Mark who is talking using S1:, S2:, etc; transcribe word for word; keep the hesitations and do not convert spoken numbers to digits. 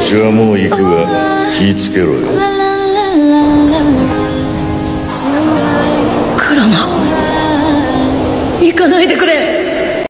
S1: 私はもう行くが気ぃつけろよ。
S2: クラマ、行かないでくれ。